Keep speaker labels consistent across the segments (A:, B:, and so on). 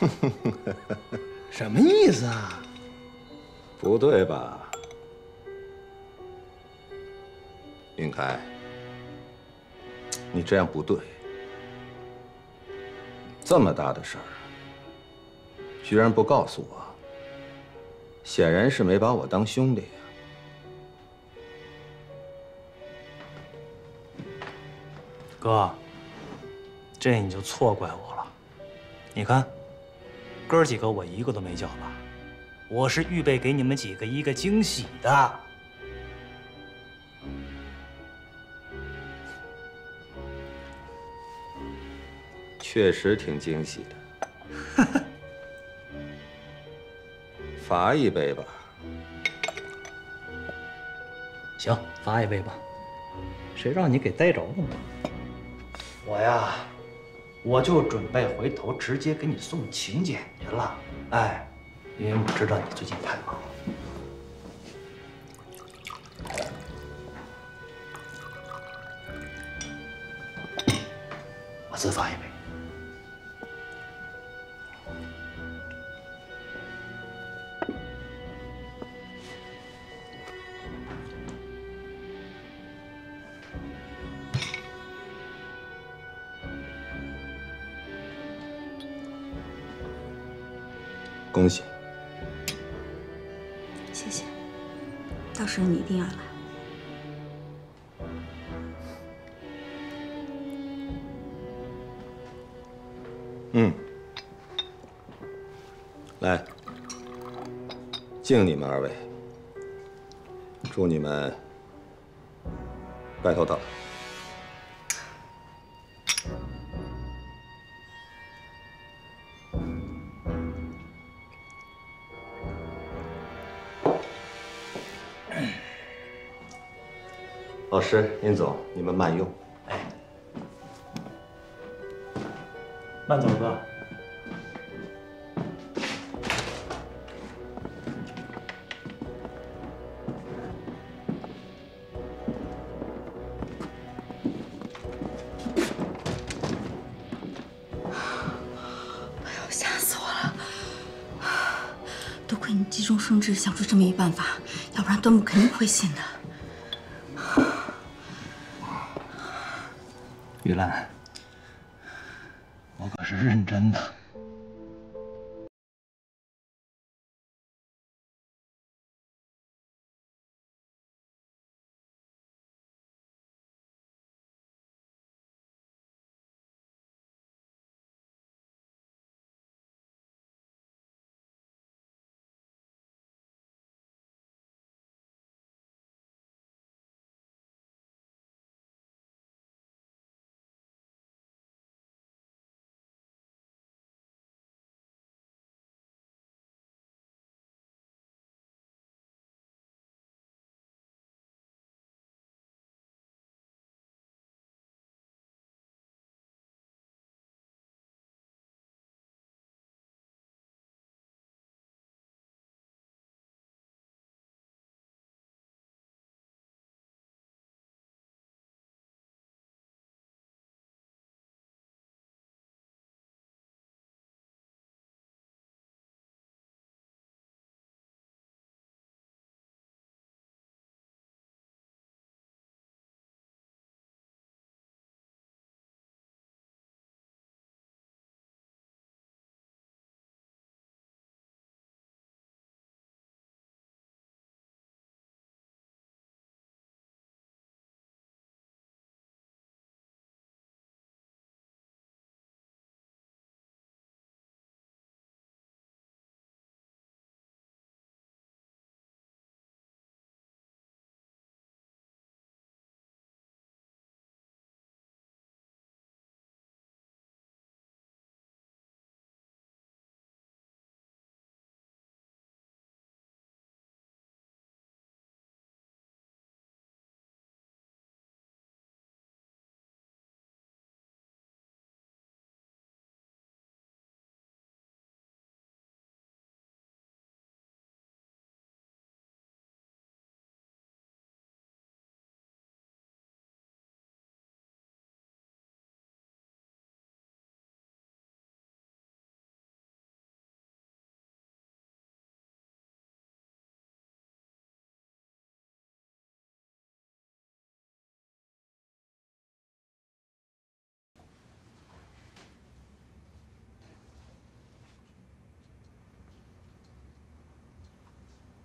A: 什么意思啊？
B: 不对吧，云开？你这样不对。这么大的事儿，居然不告诉我，显然是没把我当兄弟呀。
C: 哥，这你就错怪我了。你看，哥几个我一个都没叫吧，我是预备给你们几个一个惊喜的。
B: 确实挺惊喜的。罚一杯吧。
C: 行，罚一杯吧。谁让你给逮着了呢？我呀，我就准备回头直接给你送请柬去了。哎，因为我知道你最近太忙了。我自罚一杯。
B: 恭喜！
D: 谢谢，到时候你一定要来。
B: 来，敬你们二位，祝你们白头到老。老师、殷总，你们慢用。
C: 哎，慢走，哥。
D: 吓死我了！多亏你急中生智，想出这么一办法，要不然端木肯定不会信的。
C: 玉兰，我可是认真的。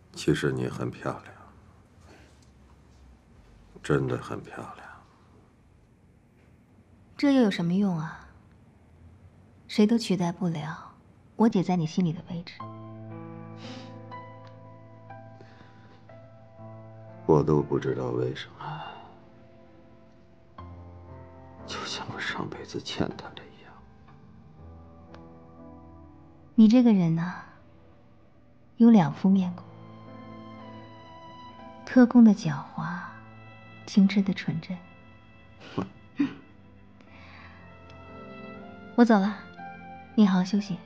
B: 其实你很漂亮，真的很漂亮。
E: 这又有什么用啊？谁都取代不了我姐在你心里的位置。
B: 我都不知道为什么，就像我上辈子欠她的一样。
E: 你这个人呐，有两副面孔：特工的狡猾，清澈的纯真。我走了，你好好休息。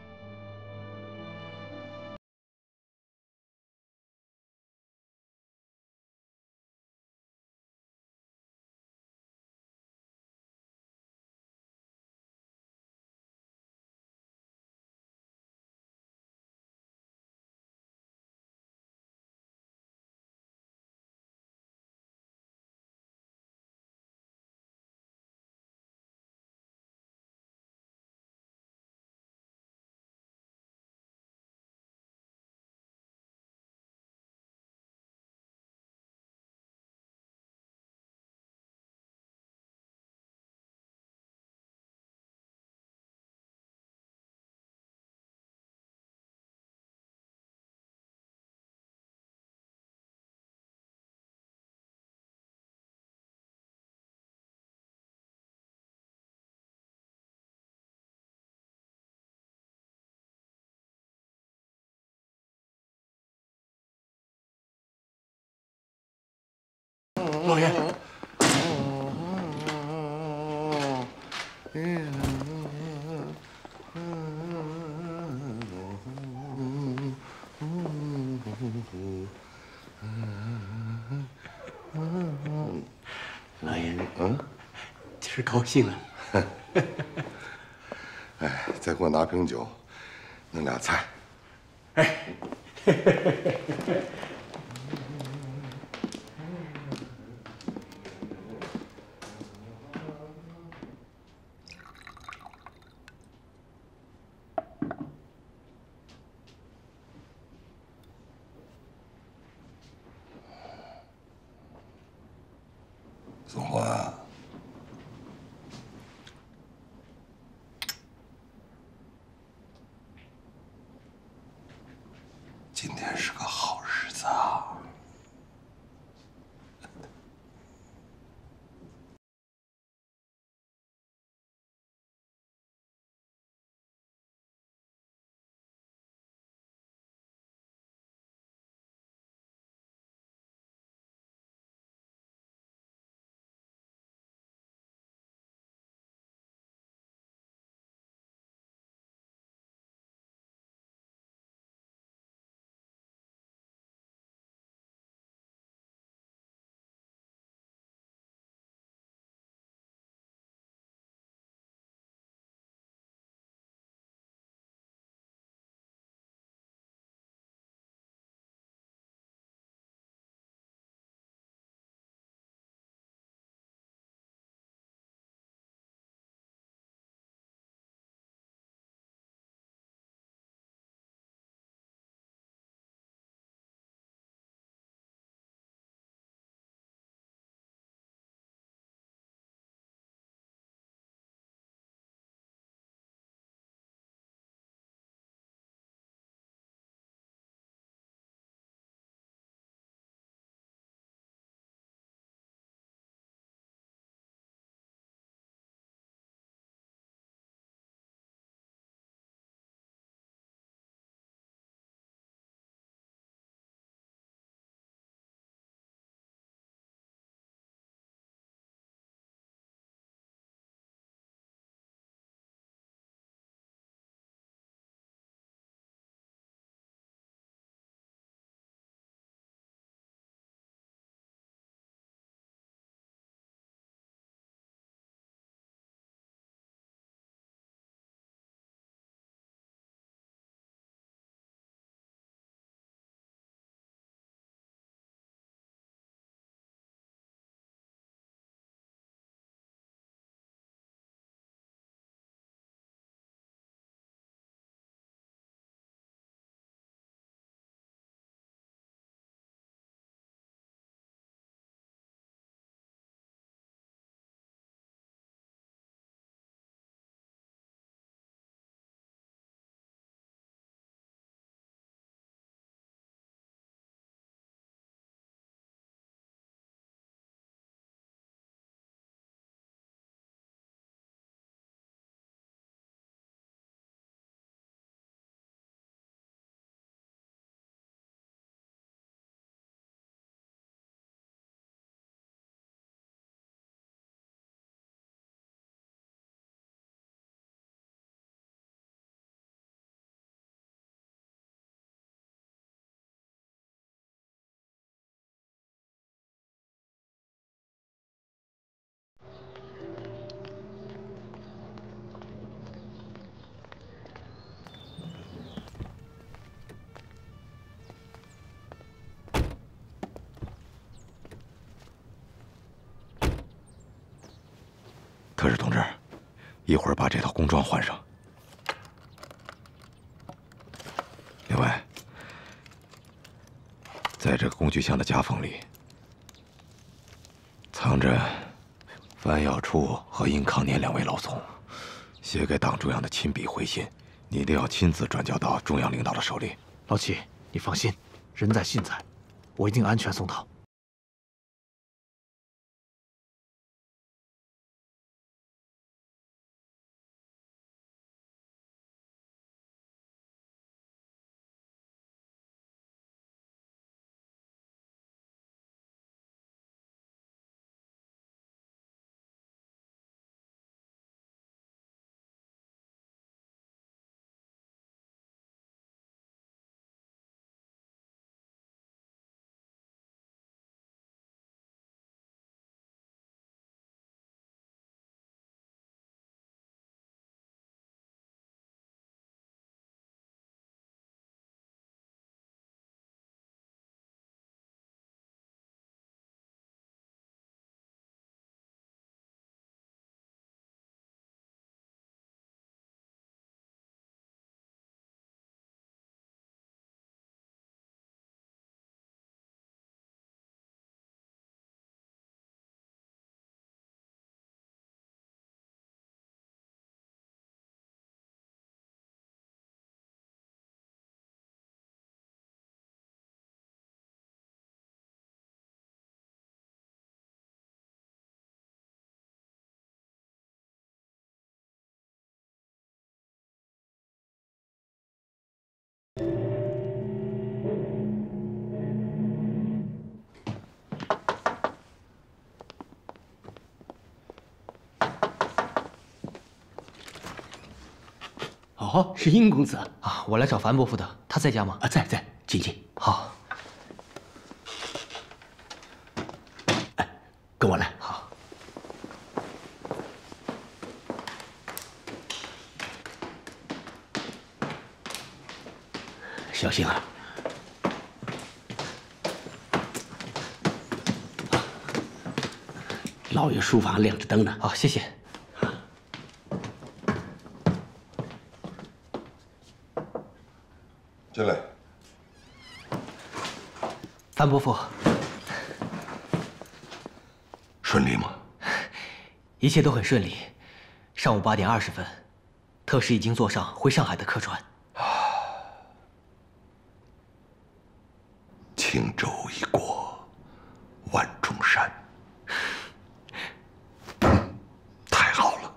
A: 老爷，老爷，今儿高兴了。
F: 哎，再给我拿瓶酒，弄俩菜。
A: 哎，
F: 松花，今天是个好日子。
B: 特使同志，一会儿把这套工装换上。另外，在这个工具箱的夹缝里，藏着范耀初和殷康年2位老总写给党中央的亲笔回信，你一定要亲自转交到中央领导的手里。
A: 老七，你放心，人在信在，我一定安全送到。
G: 哦，是殷公子
C: 啊，我来找樊伯父的，他在家吗？
G: 啊，在，请进。
C: 好，
G: 哎，跟我来。
C: 好。
G: 小心啊！老爷书房亮着灯呢。
C: 好，谢谢。
F: 进来。
C: 樊伯父，
F: 顺利吗？
C: 一切都很顺利。上午8点20分，特使已经坐上回上海的客船。
F: 轻舟已过万重山，太好了。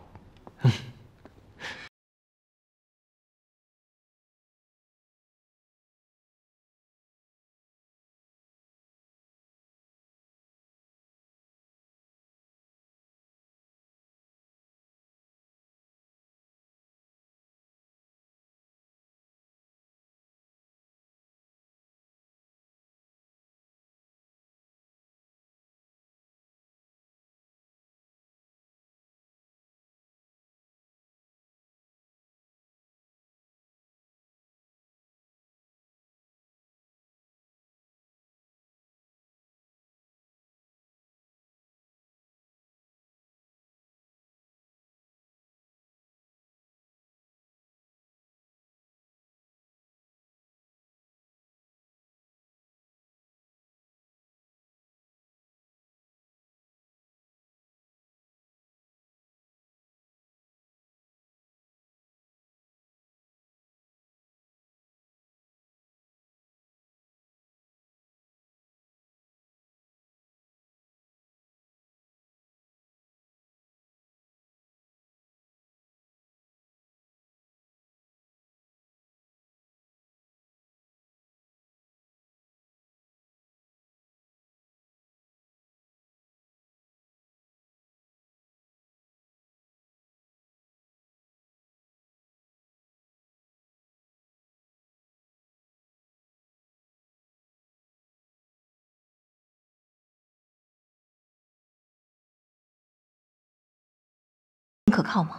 E: 可靠吗？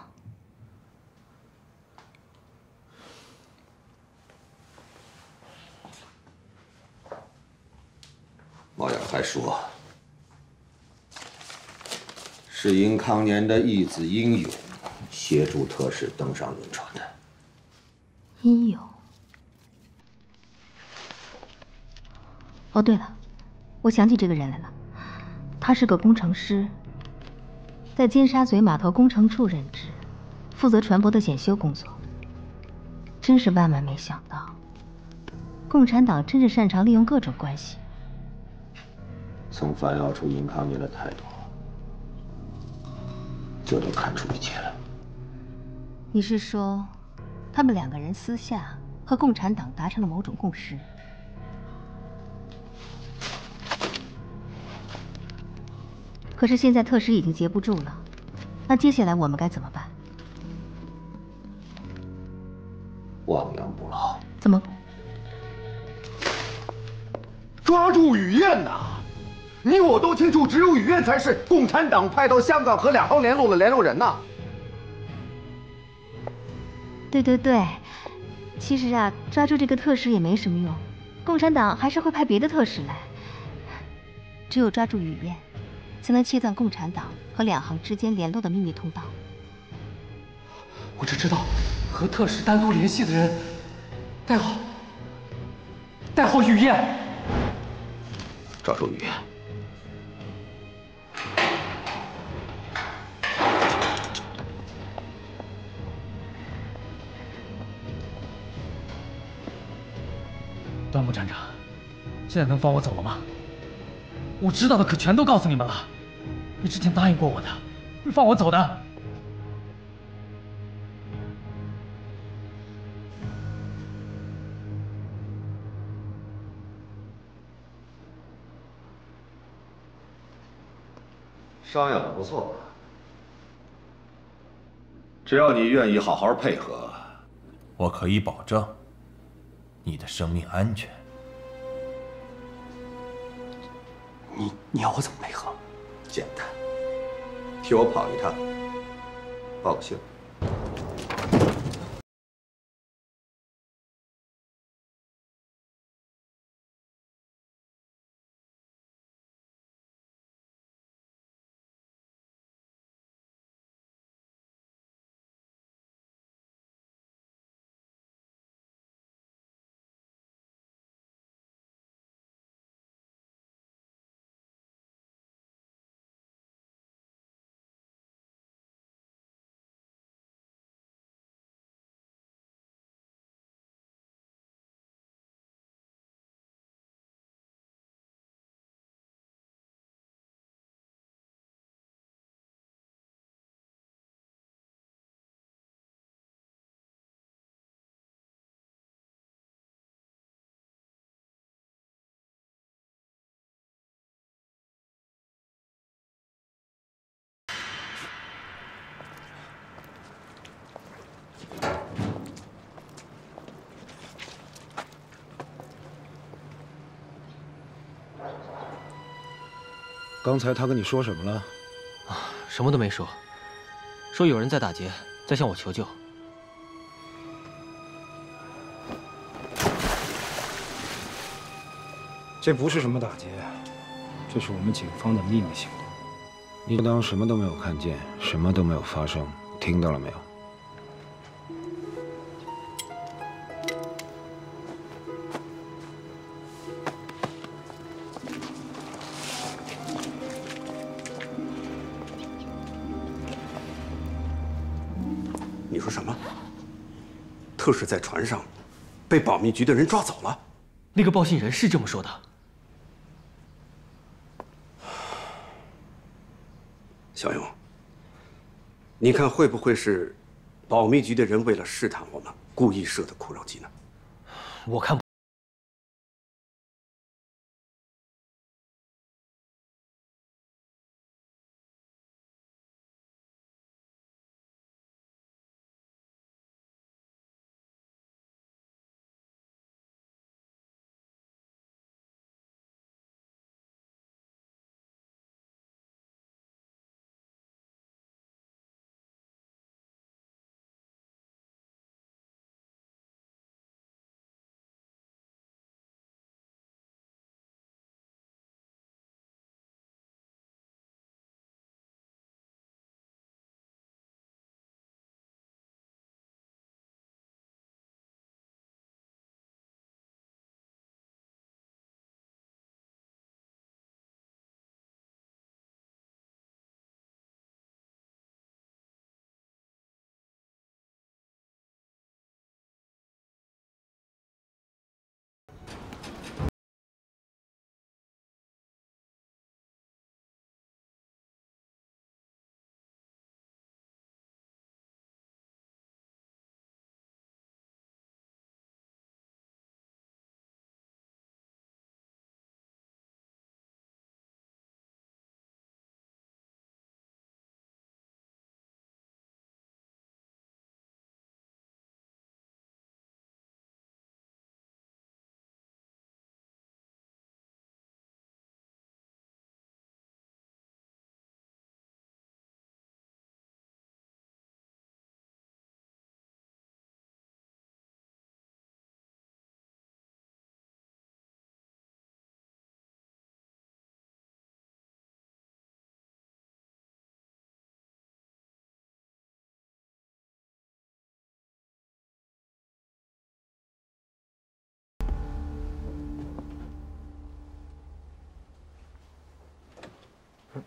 B: 猫眼还说， 是殷康年的义子殷勇协助特使登上轮船的。
E: 殷勇。哦，对了，我想起这个人来了，他是个工程师，在尖沙咀码头工程处任职，负责船舶的检修工作。真是万万没想到，共产党真是擅长利用各种关系。
B: 从反咬出殷康年的态度，就能看出一切来。
E: 你是说，他们两个人私下和共产党达成了某种共识？可是现在特使已经截不住了，那接下来我们该怎么办？
B: 亡羊补牢。
E: 怎么？
A: 抓住雨燕呐！你我都清楚，只有雨燕才是共产党派到香港和两方联络的联络人呐。
E: 对对对，其实啊，抓住这个特使也没什么用，共产党还是会派别的特使来。只有抓住雨燕，才能切断共产党和两行之间联络的秘密通道。
H: 我只知道，和特使单独联系的人，代号雨燕。
B: 抓住雨燕。
H: 端木站长，现在能放我走了吗？我知道的可全都告诉你们了。你之前答应过我的，会放我走的。
B: 商量的不错，只要你愿意好好配合，
I: 我可以保证你的生命安全。
A: 你要我怎么配合？
B: 简单，替我跑一趟，报个信。
J: 刚才他跟你说什么了？
K: 啊，什么都没说，说有人在打劫，在向我求救。
J: 这不是什么打劫，这是我们警方的秘密行动。你就当什么都没有看见，什么都没有发生，听到了没有？
A: 你说什么？特使在船上被保密局的人抓走了？
K: 那个报信人是这么说的。
A: 小勇，你看会不会是保密局的人为了试探我们，故意设的苦肉计呢？
K: 我看不。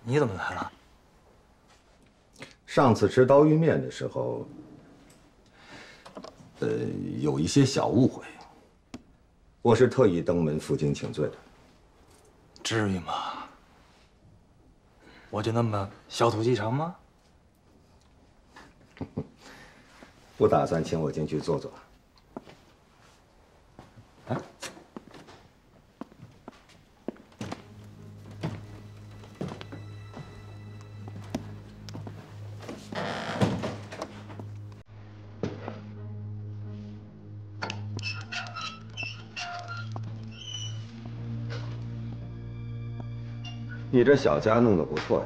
C: 你怎么来了？
L: 上次吃刀鱼面的时候，有一些小误会，我是特意登门负荆请罪的。
C: 至于吗？我就那么小肚鸡肠吗？
L: 不打算请我进去坐坐？啊？你这小家弄得不错呀，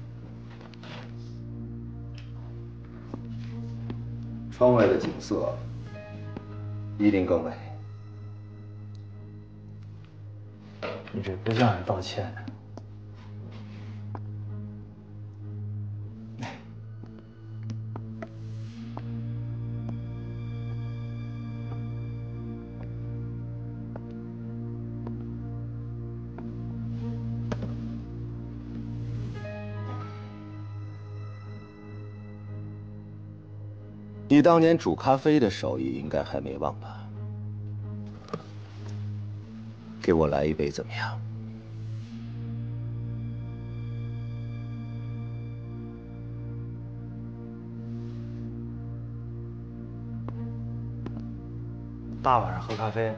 L: 窗外的景色一定更美。
C: 你这不像人道歉呀。
L: 你当年煮咖啡的手艺应该还没忘吧？给我来一杯怎么样？
C: 大晚上喝咖啡，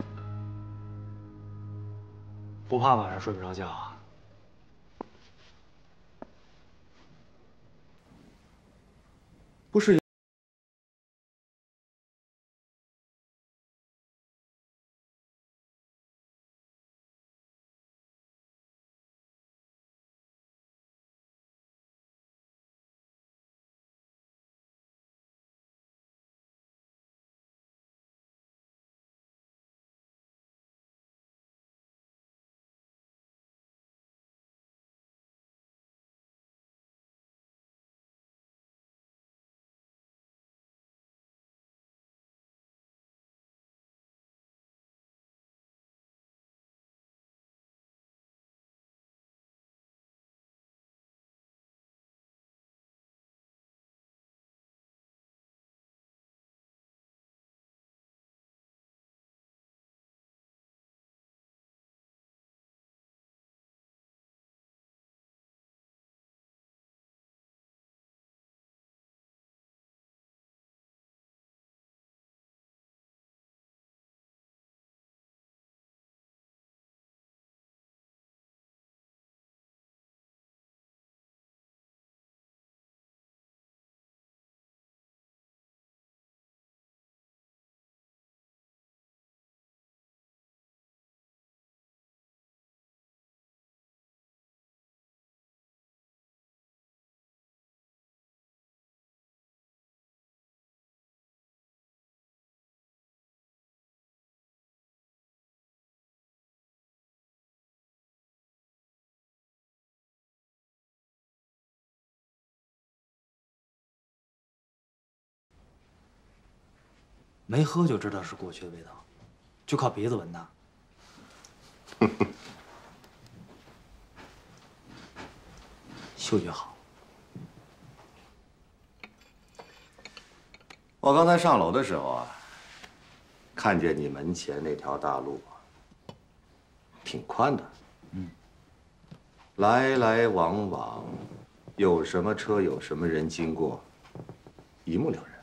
C: 不怕晚上睡不着觉啊？
L: 不是。
C: 没喝就知道是过去的味道，就靠鼻子闻的。嗅觉好。
L: 我刚才上楼的时候啊，看见你门前那条大路，挺宽的。来来往往，有什么车有什么人经过，一目了然。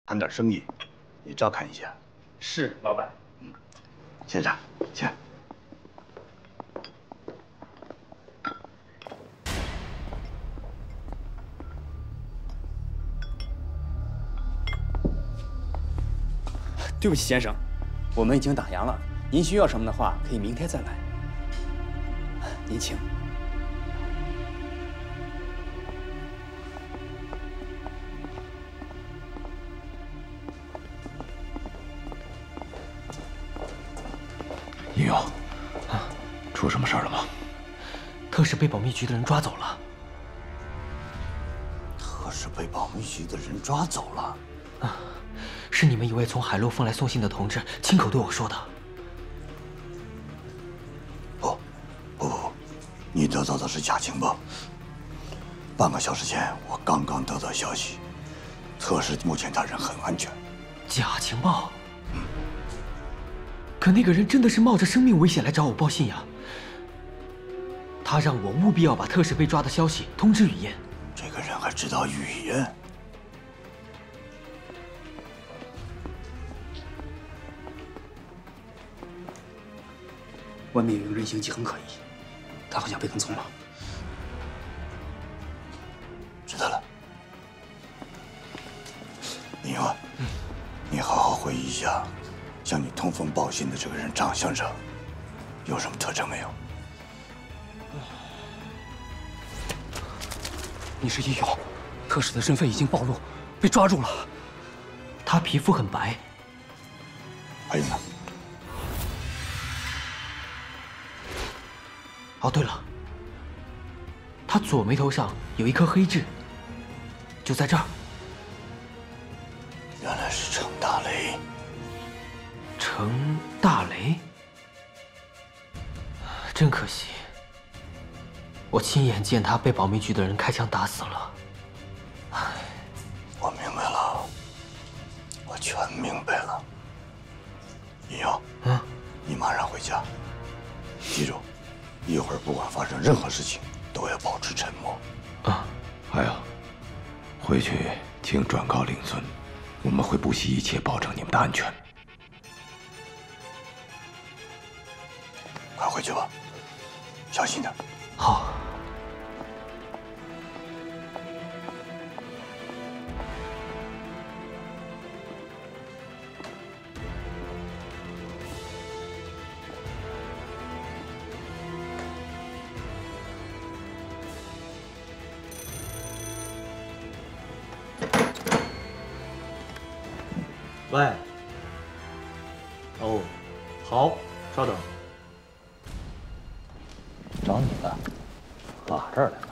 M: 谈点生意，你照看一下。
H: 是，老板。
M: 先生，请。
N: 对不起，先生，我们已经打烊了。您需要什么的话，可以明天再来。您请。
B: 应勇，出什么事儿了吗？
K: 特使被保密局的人抓走了。
M: 特使被保密局的人抓走了。
K: 是你们一位从海陆丰来送信的同志亲口对我说的。
M: 不，你得到的是假情报。半个小时前，我刚刚得到消息，特使目前他人很安全。
K: 假情报？可那个人真的是冒着生命危险来找我报信呀。他让我务必要把特使被抓的消息通知雨燕。
M: 这个人还知道语言？
N: 外面有一个人形迹很可疑，他好像被跟踪了。
M: 知道了。宁勇，你好好回忆一下，向你通风报信的这个人长相上有什么特征没有？
N: 你是应勇，特使的身份已经暴露，被抓住了。
K: 他皮肤很白。
M: 还有呢？
K: 哦，对了，他左眉头上有一颗黑痣，就在这儿。
M: 原来是程大雷。
K: 程大雷，真可惜，我亲眼见他被保密局的人开枪打死了。唉，
M: 我明白了，我全明白了。应勇，你马上回家，记住。一会儿不管发生任何事情，都要保持沉默。
B: 还有，回去请转告令尊，我们会不惜一切保证你们的安全。
M: 快回去吧，小心点。
K: 好。
C: 喂。哦，好，稍等。找你了，啊，这儿来了。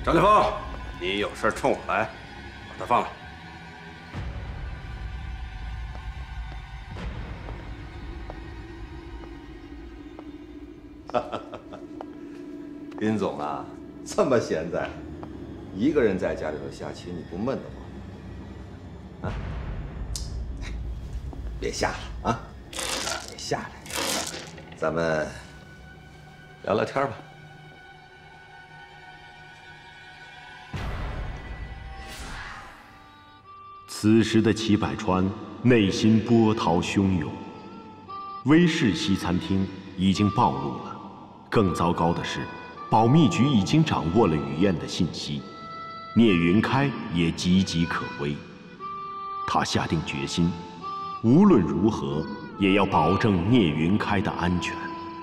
A: 张立峰，你有事冲我来，把他放了。
L: 殷总啊，这么闲在，一个人在家里头下棋，你不闷得慌？啊？别下了啊！别下来，咱们聊聊天吧。
O: 此时的齐百川内心波涛汹涌，威士西餐厅已经暴露了。更糟糕的是，保密局已经掌握了雨燕的信息，聂云开也岌岌可危。他下定决心，无论如何也要保证聂云开的安全。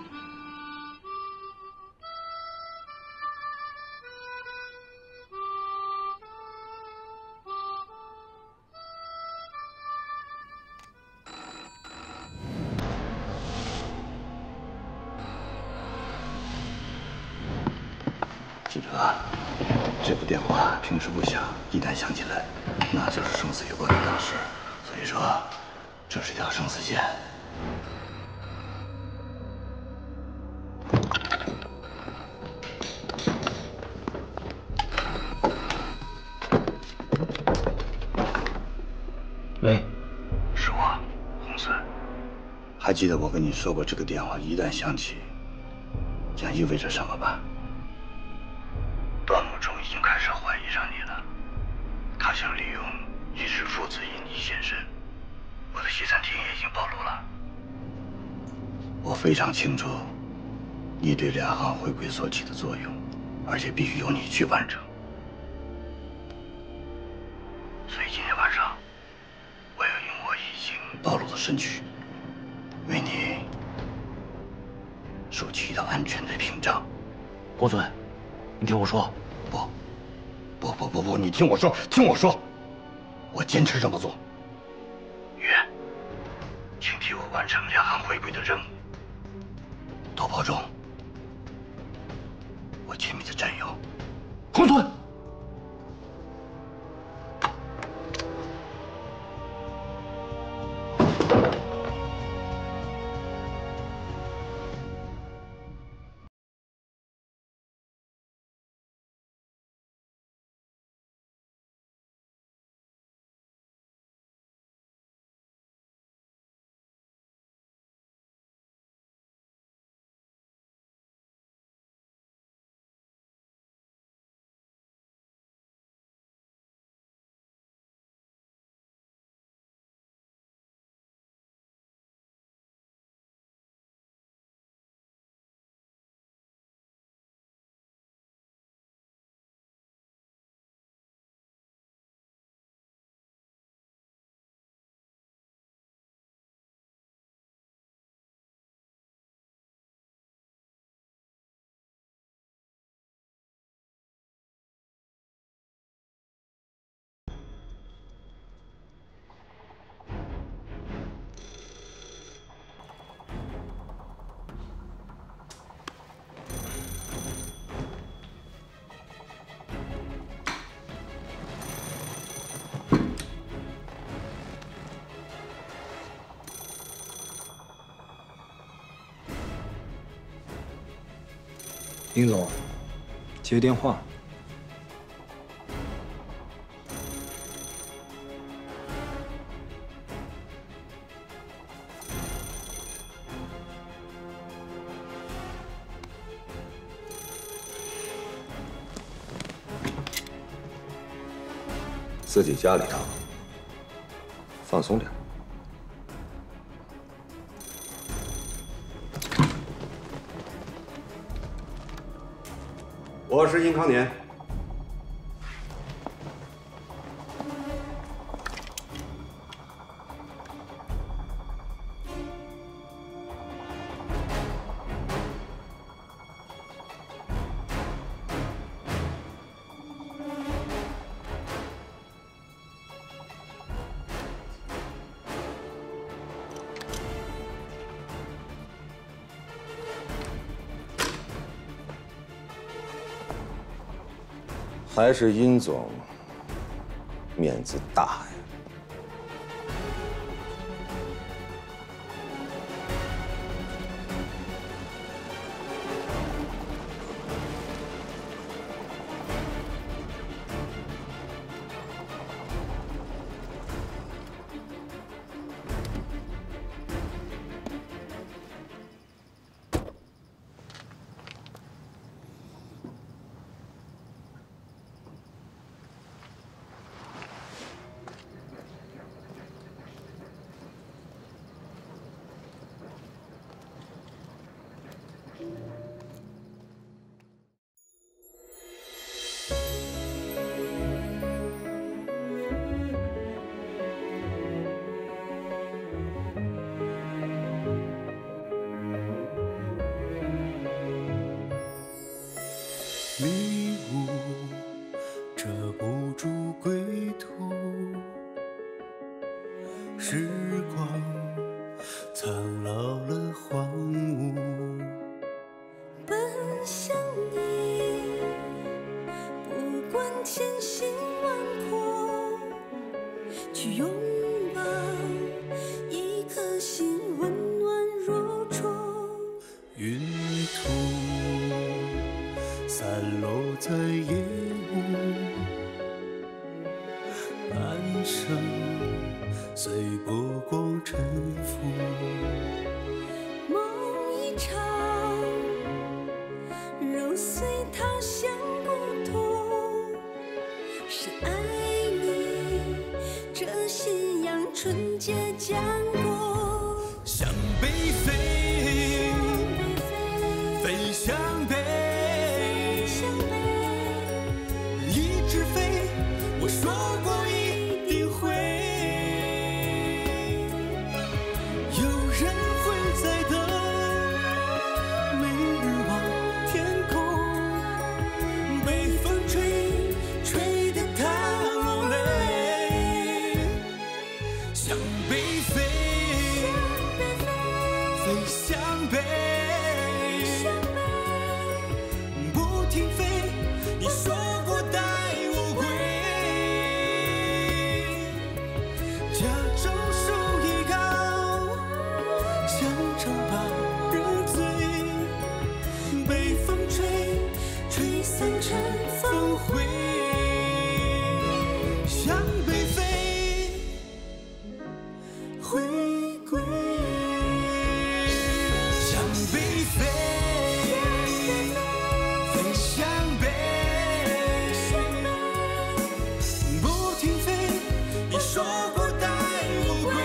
M: 记者，这部电话平时不响，一旦响起来，那就是生死攸关的大事。所以说，这是一条生死线。
J: 喂，
M: 是我，洪森。还记得我跟你说过，这个电话一旦响起，将意味着什么吧？段木忠已经开始怀疑上你了，他想利用一时父子引你现身，我的西餐厅也已经暴露了。我非常清楚你对两行回归所起的作用，而且必须由你去完成。所以今天晚上，我要用我已经暴露的身躯，为你竖起一道安全的屏障。
G: 公孙，你听我说，
M: 不，你听我说，听我说，我坚持这么做。月，请替我完成两行回归的任务，多保重我亲密的战友
G: 公孙。
J: 殷总，接电话。
L: 自己家里头，放松点。
A: 我是殷康年。
L: 还是殷总面子大呀。
P: 迷雾遮不住归途，时光苍老了荒芜。
Q: 奔向你，不管千辛万苦，去拥抱一颗心温暖如初。
P: 云图散落在夜雾，半生随波光沉浮。
Q: 梦一场，肉碎他乡故土。是爱你，这信仰纯洁坚固。
P: 向北飞，飞向北。一直飞，我说过一定会。有人会在等，每日望天空，被风吹，吹得他落泪。向北飞，飞向北，不停飞。你说过带我归，家中树已高，乡愁把人醉，被风吹，吹散成风灰。向北飞，回归。向北飞，飞向北。你说过带我归，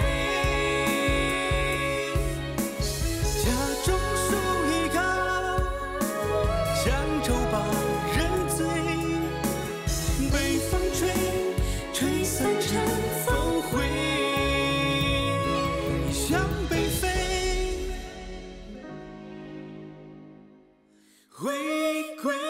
P: 家中树已高，乡愁把人醉，被风吹，吹散成风灰。向北飞，回归。